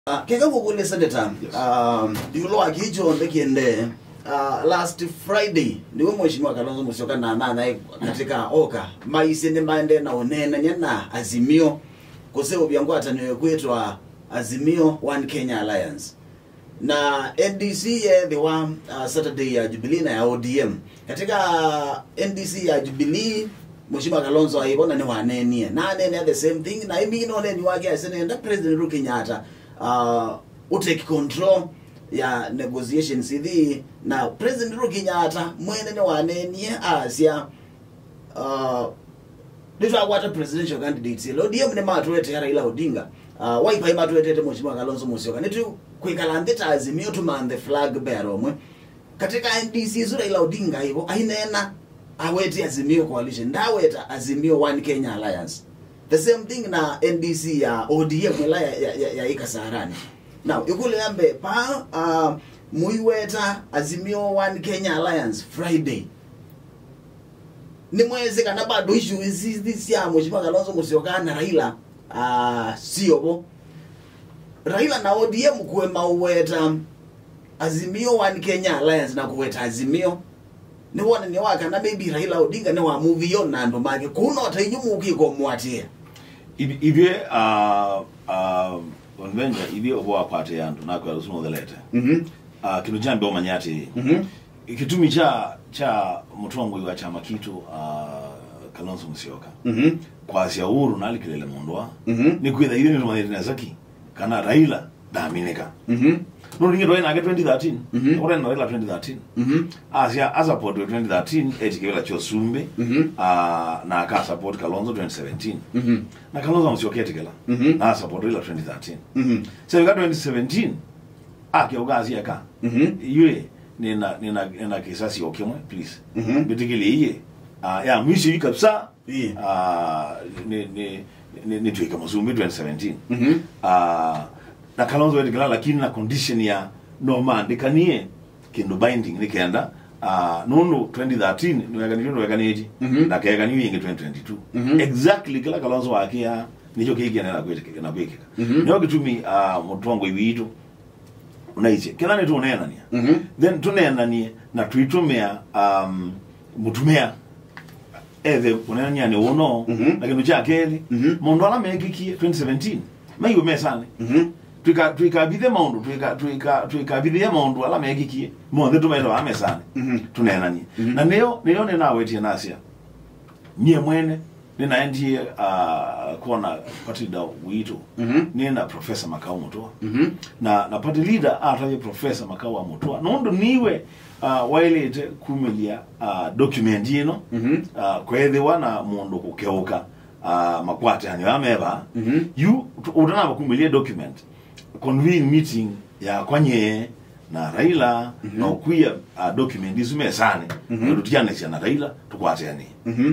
Kega kukule senator, iulu akijo ndekende last Friday ndiwe mheshimiwa Kalonzo Musyoka na katika oka maisene mande na onena nyana Azimio koseo byangu ataniwe kwetwa Azimio One Kenya Alliance na NDC the one Saturday ya Jubilee na ya ODM katika NDC ya Jubilee mheshimiwa Kalonzo aibona ni wanenie na nene the same thing na imino ni wake asenenda President Uhuru Kenyatta take control ya negotiations hivi na President Uhuru Kenyatta mwene ne wanenie asia litwa kwata presidential candidates ODM ne matwete Raila Odinga waipa matwete mheshimiwa Kalonzo Musyoka nitu kwikalandeta Azimio to man the flag bearer mwe katika NDC zura Raila Odinga hivyo aineena aweti Azimio coalition ndaweta Azimio One Kenya Alliance the same thing na NDC ya ODM ya ikasarani now ikule yambe pa muiweta Azimio One Kenya Alliance Friday ni mwezi kana bado issue this ya mheshimiwa Kalonzo Musyoka na Raila siobo Raila na ODM kuwe mauweta Azimio One Kenya Alliance na kuweta Azimio ni wona ni waka na maybe Raila Odinga ne wa movie yo na ndo make kuno tayinyumu ukiko mwatia Ibe onvenja ibe obo apate yandu na kwa rusumo the letter kinu jambe omanyati kitumi cha mutwangu wa chama kitu Kalonzo Musyoka kwa sia Uhuru na alikilele mondwa ni kwitha ile ni mwanene nazaki kana Raila damineka no ringi doina age 2013 ora na Raila 2013 as support 2013 etikela cho sumbe na aka support Kalonzo 2017 na Kalonzo Musyoka etikela na support Raila 2013 so got 2017 ake ugazi aka yue nina kisasi okemwe please bitikile iye ya mwisho kabisa ni tuika mzumbi 2017 na Kalonzo etikela lakini na condition ya no man dikanie kendo binding nikenda nono 2013 no yakaniji na kayakani yinge 2022 exactly kila Kalonzo akia nicho kigena na kweteke na kwekeka nyo kitumi mutwango ibitu unaiche kila netu unena ni then tunena ni na tuitumea mutumea eve unena nyane uno lakini chakeli mondo ala mekikie 2017 mayo mesane tuika bidhe maundu tuika bidhe maundu ala mekikie monde tumeto amesane tunena ni na neo nena wetie nasia nye mwene nina ndie kuona party leader wito nina Professor Makau Mutua na party leader ataje Professor Makau Mutua nondo niwe wailete kumelia document yino kwethiwa na mundu kukeuka makwate hani ameba you udana bakumelia document convene meeting ya kwanye na Raila na ukuya document isume sane tutiyane na Raila tukwate yani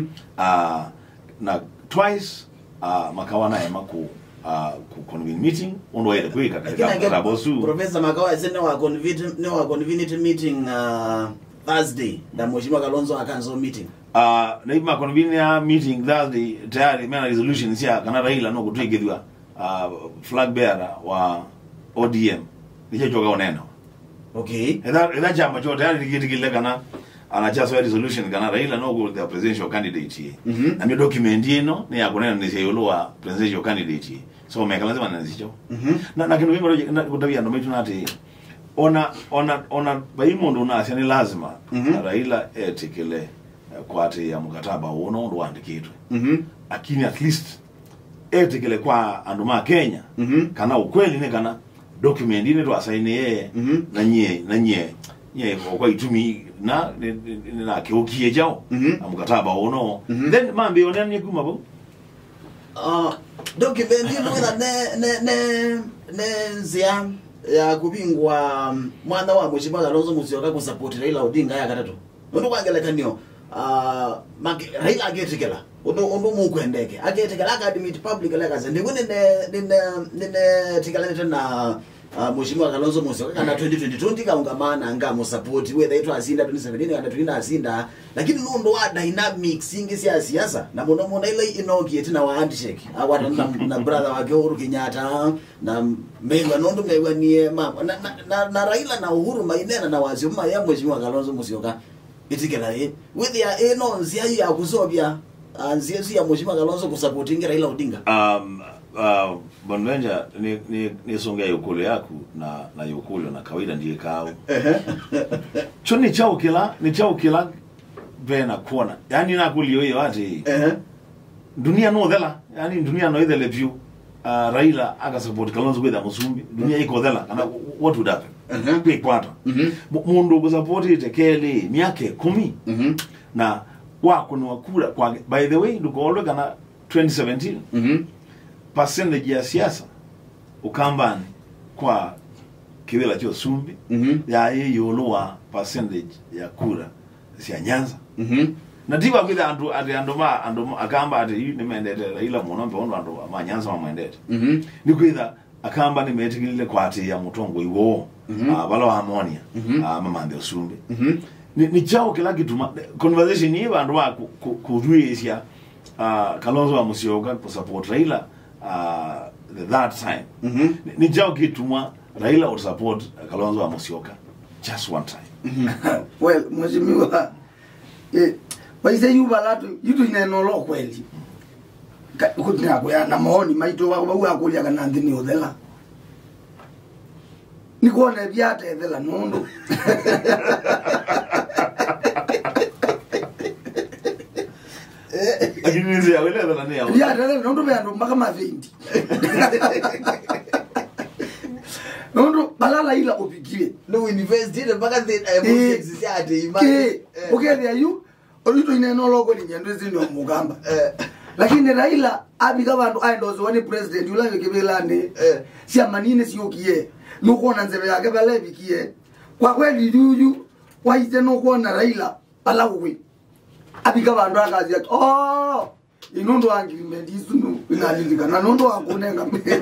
na twice Makawa na maku convene meeting ondo ile kweka katika bosu Professor Makawa sene wa convene meeting Thursday na mheshimiwa Kalonzo akanzo meeting na ima convene meeting Thursday tayari mena resolution sia kana Raila no kutwigethwa flag bearer wa ODM nije joga oneno okay eda chama chote tayari nikitikile kana anachaso resolution kana Raila no go the presidential candidate na mi document yino ni yakunena ni iulu wa presidential candidate so meka lazima nazicho na kinu vingo kutavia ndo mitu nati ona baimondo unasia ni lazima Raila etikile kwate ya mkataba uno ndo andikitwe akini at least etikile kwa anduma Kenya kana ukweli ne kana document ine to asaini yeye na nye kwa itumi na kiokie jao mkataba uno then mambe onani kumabo document ino ne nzia ya kubingwa mwana wa mheshimiwa Kalonzo Musyoka ku support Raila Odinga ya katatu ndo kwangela kanio Raila agetikela ondo mukwendeke agetikela akadimit public lekaze ndikune ne tikala na Mheshimiwa Kalonzo Musyoka kana 2022 kaungamana ngamo support whether it was asinda 2017 kana twina asinda lakini nundo wa dynamics ingi sia siasa na muno ile inogi etina wa handshake awata na brother wake Uhuru Kenyatta na mewa nondo mewa nie mama na Raila na Uhuru mainena na wazima ya Mheshimiwa Kalonzo Musyoka itikela with ya nzia ya kuzobya nzia ya Mheshimiwa Kalonzo kusupporting Raila Odinga. Bonvenja ni songa yokule yaku na yokule na kawaida ndiye kao. Cho ni chao kila bena kuona. Yani nakulio hiyo ati. Dunia no dhela, yani dunia no idele view. Raila aka support Kalonzo kwenda Musumbi. Dunia iko dhela. Kana what would happen? Kwa kwata. Mundu ku support itekele miaka 10. Na wako ni wakura kwa by the way nduko olwe kana 2017. Percentage ya siasa ukambani kwa kibela cho Sumbi ya iulu wa percentage ya kura sia Nyanza na tiba kwida andoma akamba ati ni mendete ila munombe ondo ando ama Nyanza wa mendete ni kwida akamba ni metikile kwa ati ya mutongo iwo balo harmonia mama ndio Sumbi ni chao kila kitu conversation ni bandu wa kuruisia Kalonzo wa Musyoka ku support Raila that time ni jao kitumwa Raila would support Kalonzo wa Musyoka just one time. Well, mheshimiwa waise yuba latu yutu ineno lo kweli kutina kwa na maoni maito wa akulia kana ndini odela nikuone byate edela nondo Akinizi ya wele edela ni ya ya edela nondo beando mpaka mavindi nondo balala ila opigie no university mpaka the emotions ati imani okay there you olito ineno lo kweli nyendo zino mugamba lakini Raila abiga bantu aindozo wani president ulawe kebelande si amanine siyokiye nukuona nzebe yake balebikie kwa kweli yuyu waite nukuona Raila balawwe abiga bantu akazi ati inondo agreement isunu inalindika na nondo akunenga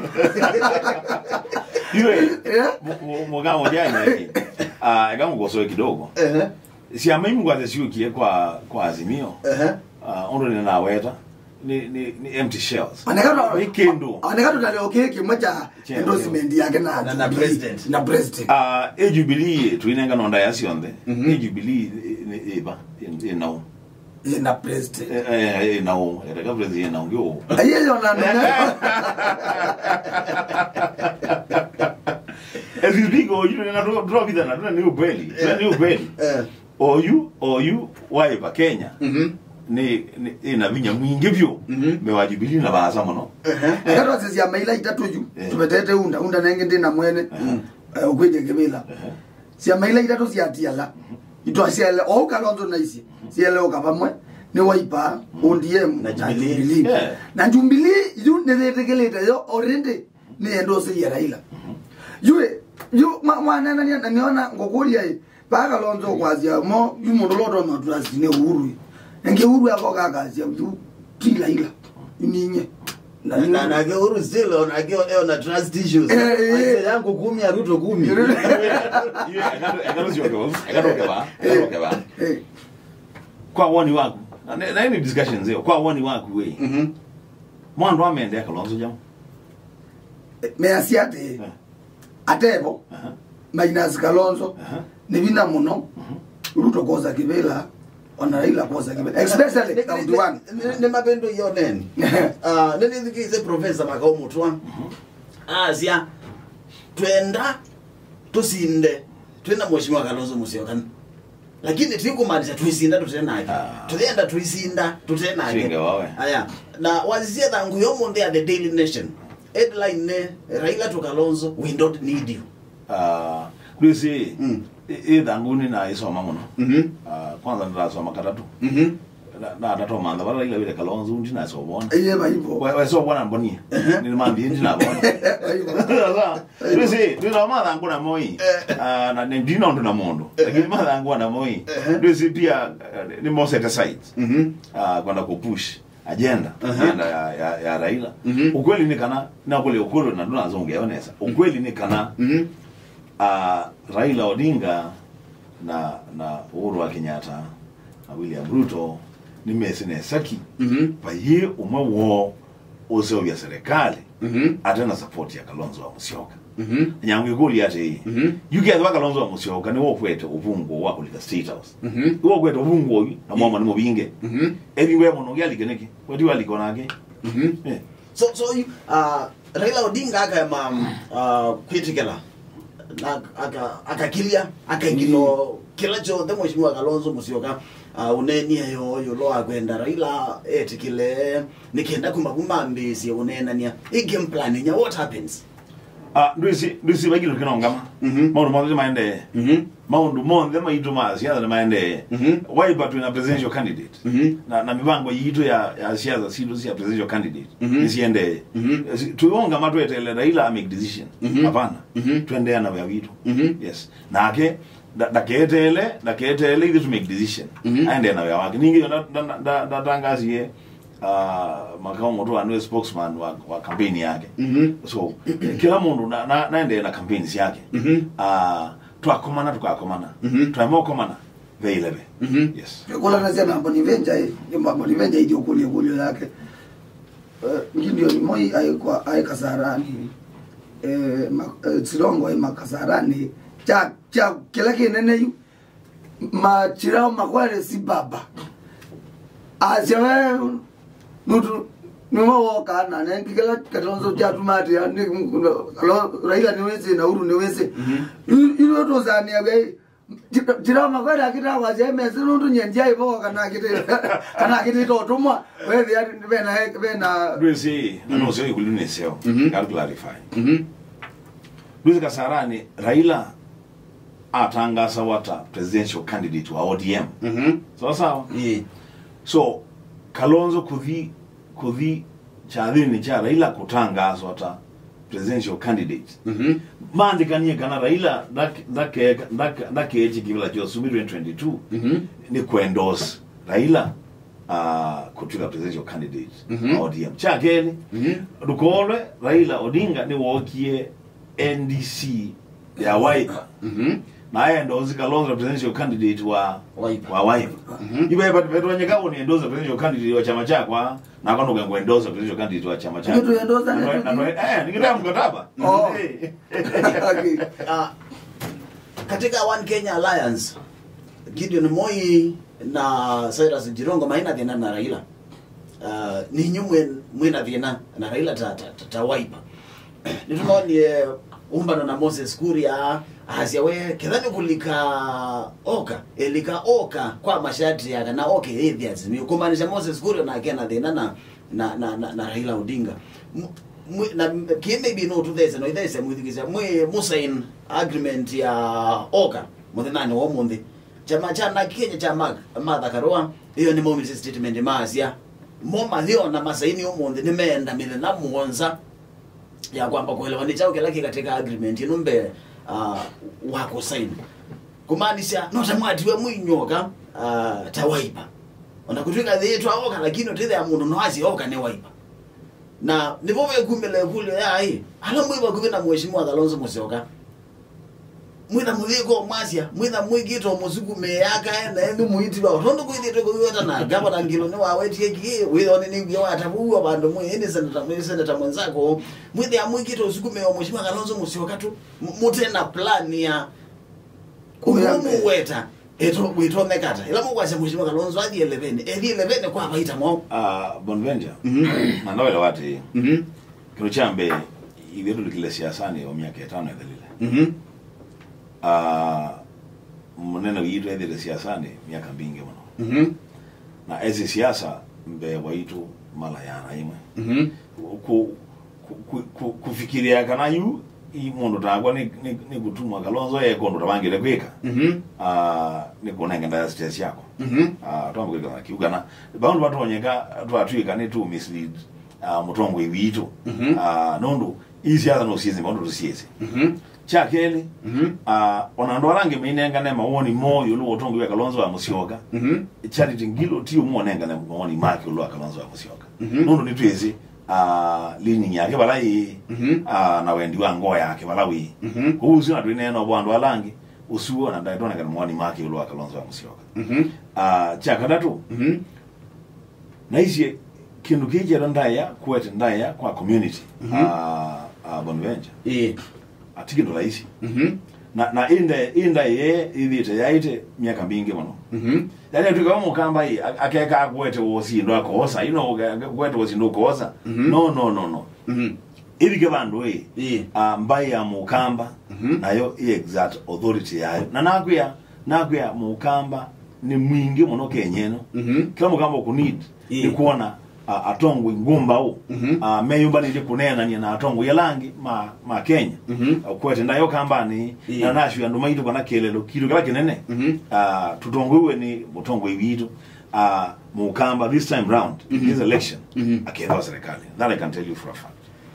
iwe mugamo jana kama goso kidogo si amaimu kwa siyokiye kwa Azimio ondo ni naweta ni empty shells anekato tale okeke macha endorsement yake na president Jubilee tuinenga nonda yasi onde Jubilee eba no na president no era president na ngio ayeyo na as you go you na drop it na new belly or you why ba Kenya ni ina vinya mwingi vyo mewajibilia na baza mono ngato sisi ya maila itatuju tumetete unda nenge ndina mwene ukweje gebela si ya maila itatu si atiala ito asiele o Kalonzo na isi si ele o kapamwe ne waipa ondiem na Jubilee yu ne tegeleta yo orende ni endose ya Raila yu mwana nani niona ngokulia ba Kalonzo kwazia mo yu mondoloto na tuasine Uhuru nge Uhuru yako kakazi yu kila ila ninye na ge Uhuru zelo na ge na trust issues yangu 10 ya Ruto 10 akatoka kwa woni wako na ni discussions hiyo kwa woni wako we mwandu ameendea Kalonzo jamu me asiate atebo minus Kalonzo ni bina muno Ruto koza kibela ona Raila koza kibela especially round 1 ne mabendo yoneni nene ndikize professor makao mutwa azia twenda tusinde twenda Mheshimiwa Kalonzo Musyoka lakini tikumaliza tuisinda tutenake tuenda tuisinda tutenake aya na wazia dangu yomo ndea the Daily Nation headline ne Raila to Kalonzo we don't need you kwisi idanguni na isoma muno kwanza ndasoma katatu na tato manda bara Raila vile Kalonzo ndina sobona baibo wewe sobona mboni ni mambi ndina bona kwisi ndina manda nguna moi na ndina ndo na mondo lakini manda nguna moi kwisi pia ni mo set aside kwenda kupush agenda ya Raila. Ukweli ni kana na kule ukolo na ndo nazongeonesa. Ukweli ni kana Raila Odinga na Uhuru wa Kenyatta na William Ruto ni mesene saki pa ye umwe ozo ya serikali atena support ya Kalonzo wa Musyoka. Nyange goli ate hii you get wa Kalonzo wa Musyoka ni wo kwete ubungo wa kulika State House wo kwete ubungo na mwama ni mubinge everywhere mono yali keneki kweti wali konake so Raila Odinga kritikela akakilia akaingilo kila chote mheshimiwa Kalonzo Musyoka uneni yo lo akwenda Raila etikile nikenda kumabumambisi unena nia game plan nya what happens ndisi bagilo kinongama maundu monde maende maundu monde maituma siasa maende why but when a presidential candidate na mibango yitu ya siasa sido sia presidential candidate nisiende tuonga matu etele Raila make decision hapana tuendea na vitu yes na ake daketele to make decision aende na wake ningi da tangazie makao moto anwe spokesman wa campaign yake so kila mundu naende na campaigns yake tukakomana tuamokomana veilebe yes kula nasema mboni venja hiyo kulio yake ndio ni moi ai Kasarani Silongo makasarani cha kila kinene yu machirao makwale si baba asewe nutu numoka na nengikela Kalonzo chatumati yani Raila niweze na Uhuru niweze ilo tozani yabe chirao makwale akita wajeme sinutu nyenjia ibo kana kiti totumwa wewe yani bena Lucy no sio kulune sio I'll clarify Lucy Kasarani Raila atangasa wata presidential candidate wa ODM sawa so Kalonzo kuthi chadhini cha Raila kutangasa wata presidential candidate maandikanie kana Raila dake echi kivila cho subiri 22 ni kuendorse Raila kutuka presidential candidate ODM chakeli dukole Raila Odinga ni wokie NDC ya Wiper na aya endorse Kalonzo presidential candidate wa Wiper ibe but wanyeka ni endorse presidential candidate wa chama chako na kono ngo endorse presidential candidate wa chama chako ndio endorse nikitaka mkataba katika One Kenya Alliance Gideon Moi na Cyrus Jirongo maina tena na Raila ni nyumwe mwina tena na Raila ta Wiper nitunaoni umbano na Moses Kuria asiawe kedhani kulika oka kwa mashati ya na hivi azimio kumaanisha Moses Kuria na akena tena na Raila Odinga na maybe no to this no this muthikiza musain agreement ya oka muthenani wa mundi chama cha Kenya cha Martha Karua hiyo ni moment statement masia moma hiyo na masaini umundi nimeenda mile na muonza ya kwamba kuelewana chao kila katika agreement inombe wako sign kumaanisha no tamwatiwe mwinyoka ta Wiper onakutwika yetu aoka lakini othe ya mundu no asi oka ne Wiper na nivove kumele kule yai ala mwiba kuvina mheshimiwa Kalonzo Musyoka mwitha muthiko mwasia mwitha mwigito musukume yaka na ende muitibwa rondo kuithitwe kuweta na gavana Ngilu ni wawetie ki withone ni gwa atabuwa bandu mwene senator mwenzako mwitha mwigito usukume wa mheshimiwa Kalonzo Musyoka tu mutena plan ya kumuweta eto witonekata ila mukwase mheshimiwa Kalonzo adi 11 kwa baita mo Bonvenja na ndawele wati kino chambe iwetu likile siasani wa miaka 5 ya dalile mnena witu edile siasani miaka mingi mno na ezi siasa mbe waitu mala yana imwe kufikiria kana yu imondo tagwa ni kutumwa Kalonzo kondo tabangire kweka ni kunenga nda stress yako twambuka kana kiugana baundu watu onyeka twatwika ni tu mislead mutongo witu nondo isi hata no siezi baundu siezi cha keli ona ndo arange minenga ne mawoni moyo lu otongo ya Kalonzo wa Musyoka Charity Ngilu ti umonenga ne mawoni make lu Kalonzo wa Musyoka nondo ni twezi lini yake balai na wendi wa ngo yake balawi kuzi na twine no bwandu alangi usuo na ndaitona kana mawoni make lu Kalonzo wa Musyoka cha kadatu na hizi kindu kije ndaya kwete ndaya kwa community Bonventure atikindo laisi na inda ye idite yaite miaka mingi muno yani tukao mukamba yi akeka kwete wosi ndo akosa kwete wosi ndo kosa no ibike bandu mbai ya mukamba nayo exact authority yayo na nakuya mukamba ni mwingi muno kenyeno kila mukamba ku need ni kuona atongo ngumba u meyumba ni kunena ni na atongo yalangi ma Kenya kwete ndayo kambani na nashu ya ndumaitu kana kelelo kitu kala kinene tutongwe ni botongo ibitu mukamba this time round in this election akenda serikali that I can tell you for a fact.